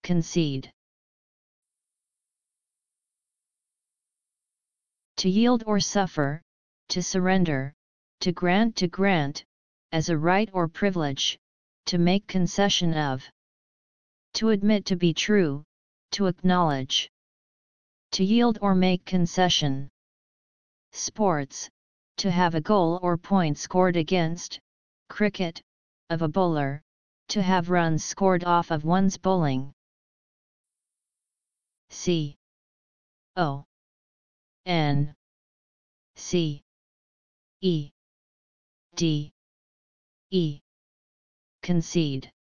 concede. To yield or suffer, to surrender, to grant, as a right or privilege, to make concession of. To admit to be true, to acknowledge. To yield or make concession. Sports, to have a goal or point scored against. Cricket, of a bowler, to have runs scored off of one's bowling. C O N C E D E concede.